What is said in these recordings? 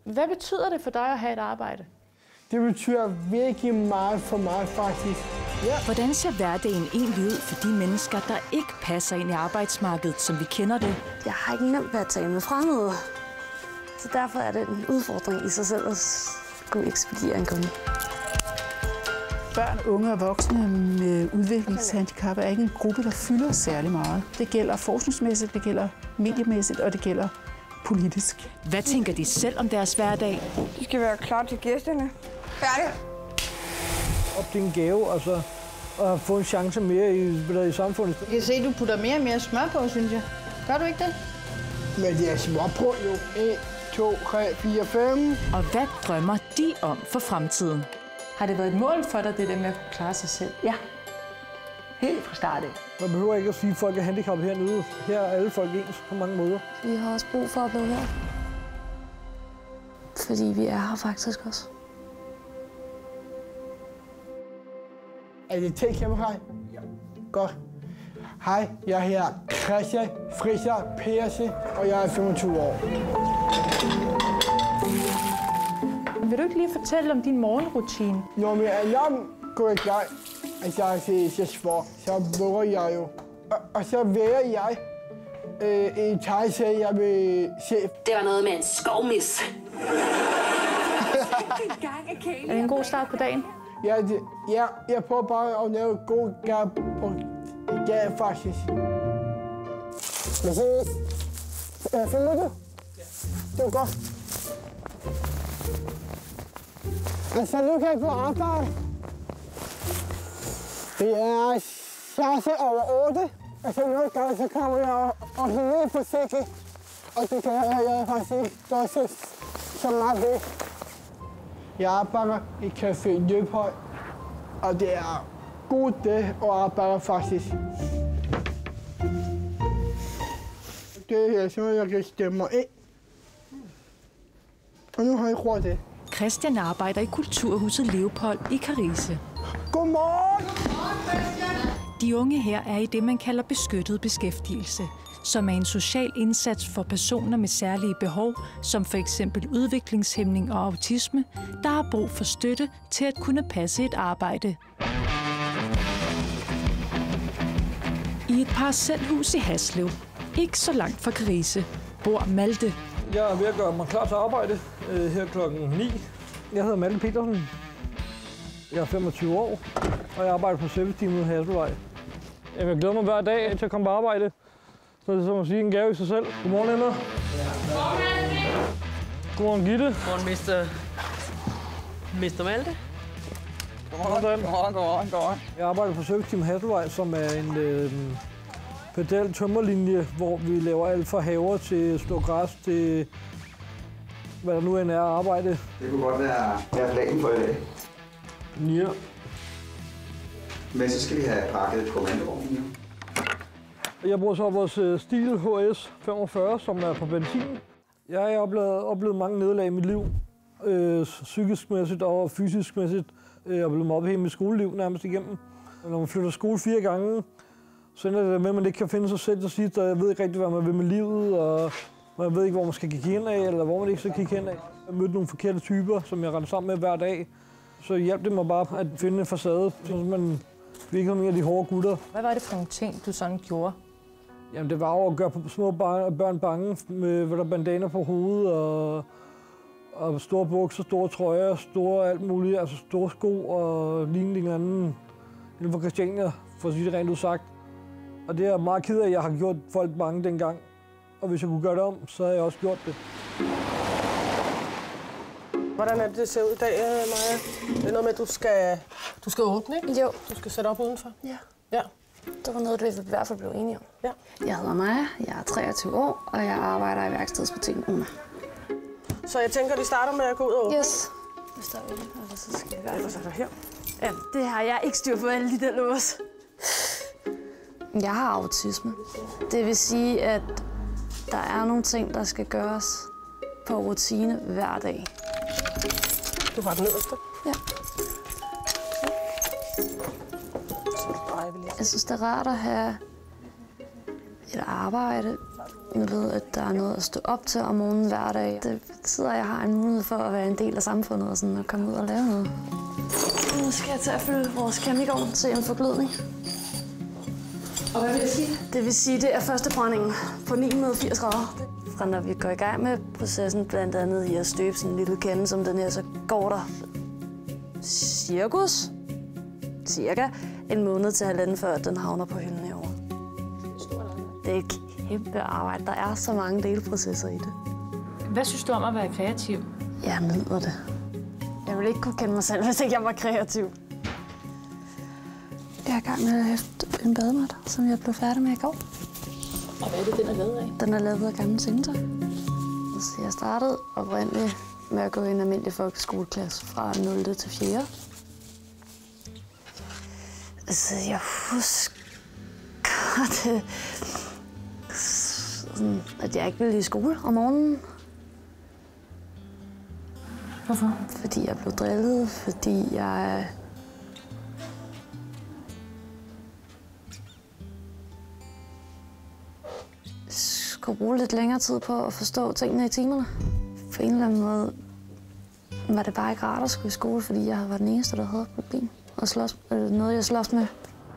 Hvad betyder det for dig at have et arbejde? Det betyder virkelig meget for mig, faktisk. Ja. Hvordan ser hverdagen egentlig ud for de mennesker, der ikke passer ind i arbejdsmarkedet, som vi kender det? Jeg har ikke nemt ved at tale med fremmede. Så derfor er det en udfordring i sig selv at skulle ekspediere en kunde. Børn, unge og voksne med udviklingshandicap er ikke en gruppe, der fylder særlig meget. Det gælder forskningsmæssigt, det gælder mediemæssigt, og det gælder politisk. Hvad tænker de selv om deres hverdag? De skal være klar til gæsterne. Færdig! Op til en gave, altså, og få en chance mere i samfundet. Jeg kan se, at du putter mere og mere smør på, synes jeg. Gør du ikke det? Men det er smør på jo. 1, 2, 3, 4, 5. Og hvad drømmer de om for fremtiden? Har det været et mål for dig, det der med at kunne klare sig selv? Ja, helt fra start af. Man behøver ikke at sige, at folk er handicappede hernede. Her er alle folk ens på mange måder. Vi har også brug for at blive hørt. Fordi vi er her faktisk også. Er det til kamera? Ja. Godt. Hej, jeg hedder Christian Friser Perse, og jeg er 25 år. Vil du ikke lige fortælle om din morgenrutine? Når min alarm går i gang, at jeg skal svare, så våger jeg jo. Og så vælger jeg en tegserie, jeg vil se. Det var noget med en skovmis. Er det en god start på dagen? Jeg prøver bare at lave god gang på dagen, faktisk. Hvad siger du? Følger du? Ja. Det var godt. Altså, nu kan jeg på arbejde. Det er chance over 8. Altså, nogle gange, så kommer jeg og ned på sækket. Og det kan jeg faktisk ikke gøre så meget ved. Jeg arbejder i Café Løbhøj, og det er god dag at arbejde faktisk. Det er sådan, jeg kan stemme mig ind. Og nu har jeg råd det. Christian arbejder i Kulturhuset Leopold i Karise. Godmorgen! De unge her er i det, man kalder beskyttet beskæftigelse, som er en social indsats for personer med særlige behov, som for eksempel udviklingshæmning og autisme, der har brug for støtte til at kunne passe et arbejde. I et parcelhus i Haslev, ikke så langt fra Karise, bor Malte. Jeg er ved at gøre mig klar til arbejde her klokken 9. Jeg hedder Malte Petersen. Jeg er 25 år, og jeg arbejder på serviceteamet i Hasselvej. Jeg glæder mig hver dag til at komme på arbejde. Så det er som at sige en gave i sig selv. Godmorgen, Ender. Godmorgen, Gitte. Godmorgen, Mr. Malte. Godmorgen. Jeg arbejder på serviceteamet Hasselvej, som er en pedal tømmerlinje, hvor vi laver alt fra haver til slå græs til hvad der nu end er at arbejde. Det kunne godt være planen for i dag. Ja. Men så skal vi have pakket kommandovognen. Jeg bruger så vores Stihl HS 45, som er på benzin. Jeg har oplevet mange nederlag i mit liv. Psykisk-mæssigt og fysisk-mæssigt. Jeg er blevet mobbet hele mit skoleliv nærmest igennem. Når man flytter skole 4 gange, så ender det med, at man ikke kan finde sig selv til sidst, og jeg ved ikke rigtig, hvad man vil med livet, og man ved ikke, hvor man skal kigge hen af, eller hvor man ikke skal kigge hen af. Jeg mødte nogle forkerte typer, som jeg rendte sammen med hver dag. Så hjalp det mig bare at finde en facade, så man virkede mere af de hårde gutter. Hvad var det for nogle ting, du sådan gjorde? Jamen, det var jo at gøre små børn bange med bandaner på hovedet, og store bukser, store trøjer, store alt muligt, altså store sko og lignende anden inden for Christiania, for at sige det rent udsagt. Og det er meget ked af, at jeg har gjort folk bange dengang. Og hvis jeg kunne gøre det om, så havde jeg også gjort det. Hvordan er det ser ud i dag, Maja? Det er noget med, at du skal åbne, ikke? Jo. Du skal sætte op udenfor. Ja. Ja. Det var noget, vi i hvert fald blev enige om. Ja. Jeg hedder Maja, jeg er 23 år, og jeg arbejder i værkstedsbutikken Una. Så jeg tænker, at vi starter med at gå ud og åbne. Yes. Vi starter med det, og så skal vi gøre det. Her. Ja, det har jeg ikke styr på alle de der lås. Jeg har autisme. Det vil sige, at der er nogle ting, der skal gøres på rutine hver dag. Du har den nederste? Ja. Jeg synes, det er rart at have et arbejde, Jeg ved, at der er noget at stå op til om morgenen hver dag. Det betyder, at jeg har en mulighed for at være en del af samfundet og, sådan, at komme ud og lave noget. Nu skal jeg til at fylde vores keramikovn til en forglødning. Og hvad vil det sige? Det vil sige, at det er førstebrændingen på 980 grader. Fra når vi går i gang med processen, blandt andet i at støbe sådan en lille kande som den her, så går der cirka en måned til halvanden, før den havner på hylden herovre. Det er et kæmpe arbejde. Der er så mange delprocesser i det. Hvad synes du om at være kreativ? Jeg nyder det. Jeg ville ikke kunne kende mig selv, hvis ikke jeg var kreativ. Jeg er i gang med at hæfte en bademat, som jeg blev færdig med i går. Og hvad er det, den er lavet af? Den er lavet af gammelt sengetøj. Så jeg startede oprindeligt med at gå i en almindelig folkeskoleklasse fra 0. til 4. Altså, jeg husker det, sådan, at jeg ikke ville i skole om morgenen. Hvorfor? Fordi jeg blev drillet, fordi jeg skulle bruge lidt længere tid på at forstå tingene i timerne. På en eller anden måde var det bare ikke rart at skulle i skole, fordi jeg var den eneste, der havde et problem. Og noget, jeg slås med.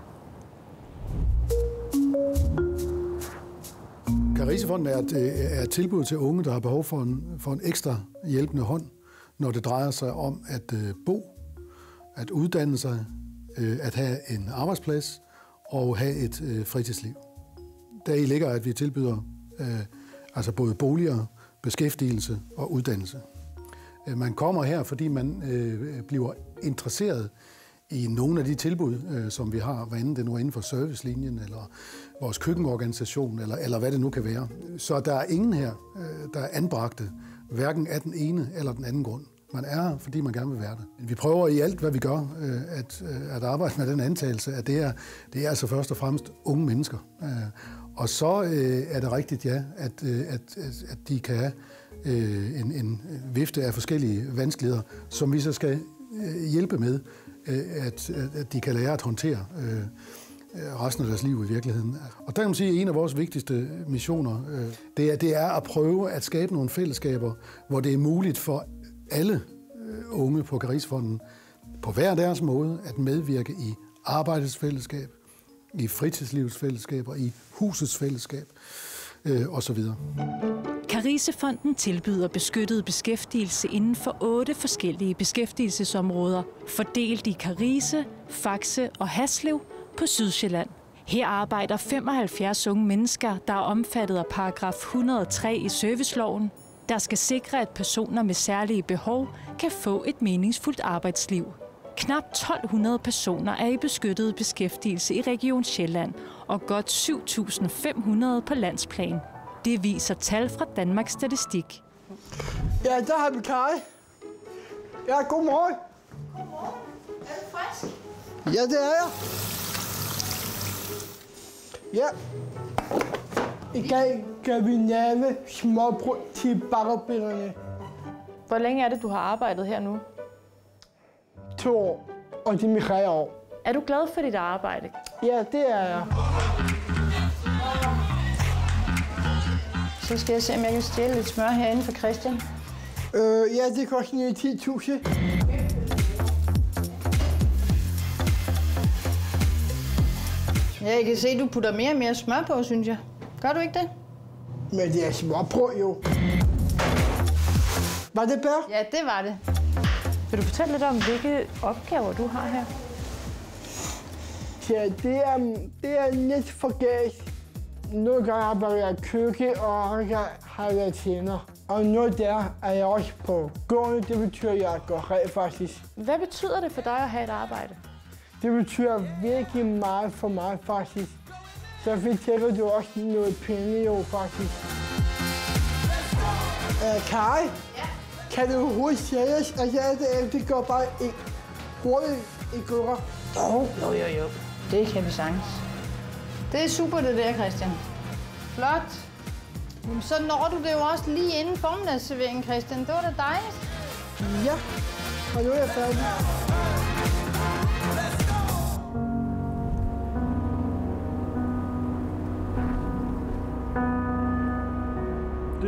Karisefonden er et tilbud til unge, der har behov for en ekstra hjælpende hånd, når det drejer sig om at bo, at uddanne sig, at have en arbejdsplads og have et fritidsliv. Deri ligger, at vi tilbyder altså både boliger, beskæftigelse og uddannelse. Man kommer her, fordi man bliver interesseret i nogle af de tilbud, som vi har, hvad enten det nu er inden for servicelinjen, eller vores køkkenorganisation, eller hvad det nu kan være. Så der er ingen her, der er anbragte, hverken af den ene eller den anden grund. Man er her, fordi man gerne vil være det. Vi prøver i alt, hvad vi gør, at arbejde med den antagelse, at det er altså først og fremmest unge mennesker. Og så er det rigtigt, ja, at de kan have en vifte af forskellige vanskeligheder, som vi så skal hjælpe med, at de kan lære at håndtere resten af deres liv i virkeligheden. Og der kan man sige, at en af vores vigtigste missioner, det er at prøve at skabe nogle fællesskaber, hvor det er muligt for alle unge på Karisefonden på hver deres måde at medvirke i arbejdets fællesskab, i fritidslivets fællesskaber, i husets fællesskab osv. Karisefonden tilbyder beskyttet beskæftigelse inden for 8 forskellige beskæftigelsesområder, fordelt i Karise, Faxe og Haslev på Sydsjælland. Her arbejder 75 unge mennesker, der er omfattet af paragraf 103 i serviceloven, der skal sikre, at personer med særlige behov kan få et meningsfuldt arbejdsliv. Knap 1200 personer er i beskyttet beskæftigelse i Region Sjælland, og godt 7500 på landsplan. Det viser tal fra Danmarks Statistik. Ja, der har vi Kai. Ja, godmorgen. Godmorgen. Er du frisk? Ja, det er jeg. Ja. I dag kan vi lave småbrød til bakkerbinderne. Hvor længe er det, du har arbejdet her nu? 2 år, og det er 3 år. Er du glad for dit arbejde? Ja, det er jeg. Så skal jeg se, om jeg kan stjæle lidt smør herinde for Christian. Ja, det koster 10.000. Ja, jeg kan se, at du putter mere og mere smør på, synes jeg. Gør du ikke det? Men det er småbrød jo. Var det bedre? Ja, det var det. Vil du fortælle lidt om, hvilke opgaver du har her? Ja, det er lidt forgæst. Nogle gange arbejder jeg i køkken, og andre gange har jeg tænder. Og noget der er jeg også på gående. Det betyder, at jeg går rent faktisk. Hvad betyder det for dig at have et arbejde? Det betyder virkelig meget for mig faktisk. Så fortæller du også noget penge jo faktisk. Kai, ja? Kan du hurtigt sættes? Altså, det går bare hurtigt i gører. Jo. Det kan vi sagtens. Det er super det der, Christian. Flot. Så når du det jo også lige inden formiddagsserveringen, Christian. Det var da dejligt. Ja, og nu er jeg færdig.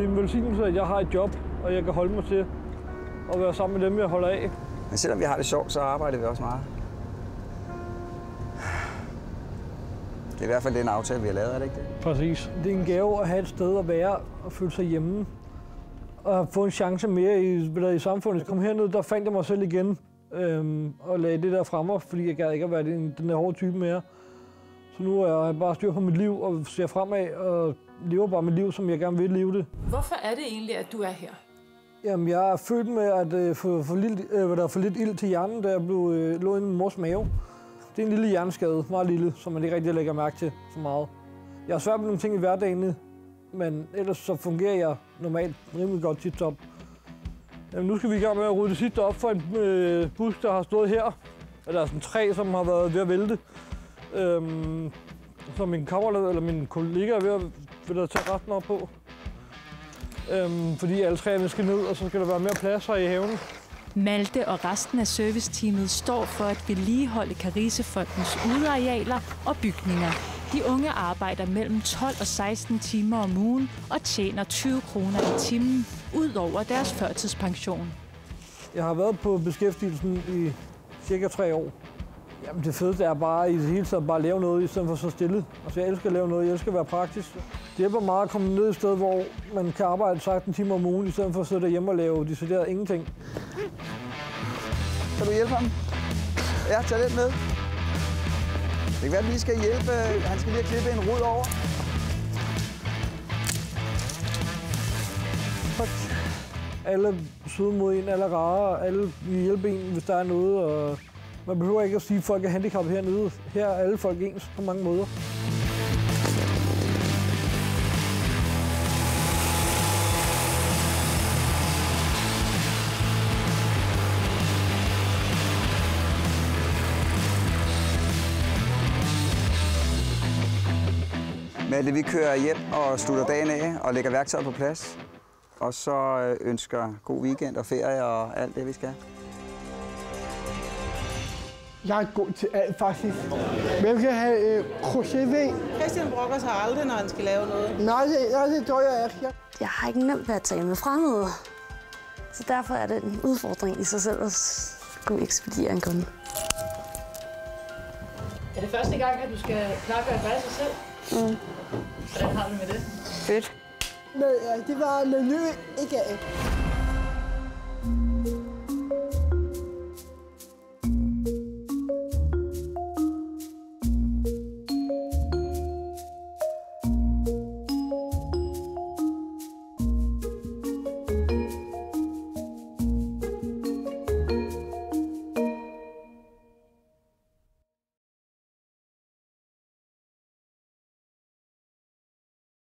Det er en velsignelse, at jeg har et job, og jeg kan holde mig til at være sammen med dem, jeg holder af. Men selvom vi har det sjovt, så arbejder vi også meget. Det er i hvert fald den aftale, vi har lavet, er det ikke det? Præcis. Det er en gave at have et sted at være og føle sig hjemme. Og få en chance mere i samfundet. Kom herned, der fandt jeg mig selv igen. Og lagde det der fremme, fordi jeg gad ikke at være den der hårde type mere. Så nu er jeg bare styr på mit liv og ser fremad og lever bare mit liv, som jeg gerne vil leve det. Hvorfor er det egentlig, at du er her? Jamen, jeg er født med at få for lidt ild til hjernen, da jeg lå i min mors mave. Det er en lille hjerneskade, meget lille, som man ikke rigtig lægger mærke til så meget. Jeg har svært med nogle ting i hverdagen, men ellers så fungerer jeg normalt rimelig godt tip-top. Jamen, nu skal vi i gang med at rydde det sidste op for en busk, der har stået her. Eller sådan et træ, som har været ved at vælte. Så min kammerat eller min kollega er ved at tage resten op på. Fordi alle træerne skal ned, og så skal der være mere plads her i haven. Malte og resten af serviceteamet står for at vedligeholde Karisefondens udearealer og bygninger. De unge arbejder mellem 12 og 16 timer om ugen og tjener 20 kroner i timen, ud over deres førtidspension. Jeg har været på beskæftigelsen i cirka 3 år. Jamen, det fedeste er bare i det hele taget bare at lave noget, i stedet for så stille. Altså, jeg elsker at lave noget, jeg elsker at være praktisk. Det hjælper meget at komme ned et sted, hvor man kan arbejde 16 timer om ugen, i stedet for at sidde derhjemme og lave decideret ingenting. Kan du hjælpe ham? Ja, tag lidt med. Det kan være, at vi skal hjælpe. Han skal lige klippe en rod over. Alle er søde mod en, alle er rare, alle vil hjælpe en, hvis der er noget. Og man behøver ikke at sige, at folk er handicappede hernede. Her er alle folk ens på mange måder. Malte, vi kører hjem og slutter dagen af og lægger værktøjet på plads. Og så ønsker god weekend og ferie og alt det, vi skal. Jeg er god til alt, faktisk. Hvem kan have crochet? Christian brokker sig aldrig, når han skal lave noget. Nej, det gør jeg ikke. Jeg har ikke nemt ved at tale med fremmede. Så derfor er det en udfordring i sig selv at skulle ekspediere en kunde. Er det første gang, at du skal klargøre græsset selv? Mm. Hvordan har du med det? Fedt. Men ja, det var menuen ikke af.